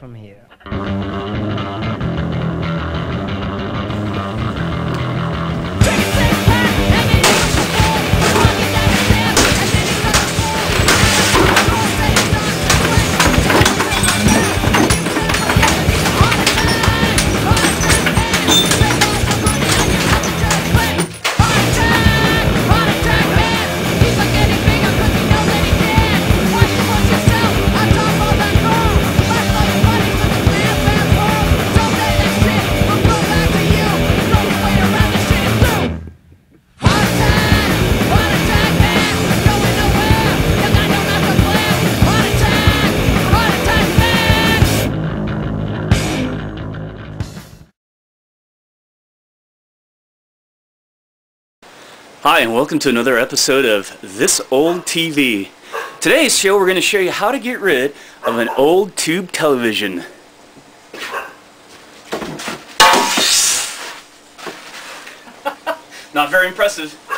from here. Hi, and welcome to another episode of This Old TV. Today's show, we're going to show you how to get rid of an old tube television. Not very impressive.